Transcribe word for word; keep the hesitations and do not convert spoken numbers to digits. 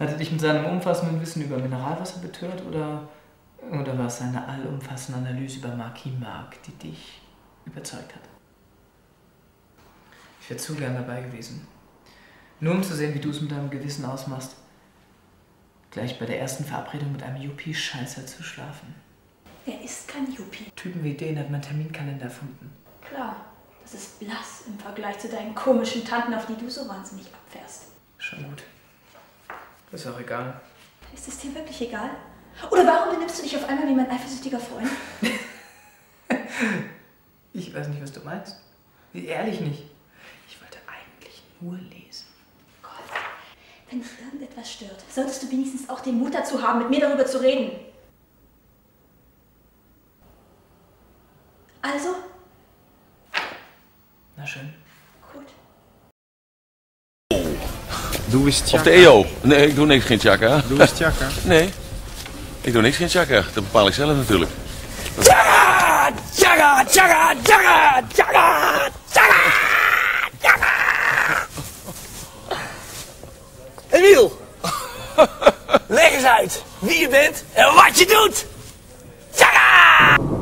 Hat er dich mit seinem umfassenden Wissen über Mineralwasser betört oder, oder war es seine allumfassende Analyse über Marquis Marc, die dich überzeugt hat? Ich wäre zu gern dabei gewesen. Nur um zu sehen, wie du es mit deinem Gewissen ausmachst. Gleich bei der ersten Verabredung mit einem Yuppie-Scheißer zu schlafen. Er ist kein Yuppie. Typen wie den hat mein Terminkalender erfunden. Klar, das ist blass im Vergleich zu deinen komischen Tanten, auf die du so wahnsinnig abfährst. Schon gut. Ist auch egal. Ist es dir wirklich egal? Oder warum benimmst du dich auf einmal wie mein eifersüchtiger Freund? Ich weiß nicht, was du meinst. Ehrlich nicht. Ich wollte eigentlich nur lesen. Gott, wenn dich irgendetwas stört, solltest du wenigstens auch den Mut dazu haben, mit mir darüber zu reden. Also? Na schön. Gut. Doe eens tjaka. Of de E O. Nee, ik doe niks geen tjaka. Doe eens tjaka. Nee, ik doe niks geen tjaka. Dat bepaal ik zelf natuurlijk. Tjaka! Tjaka! Tjaka! Tjaka! Tjaka! Tjaka! Tjaka! Emiel! Leg eens uit wie je bent en wat je doet! Tjaka!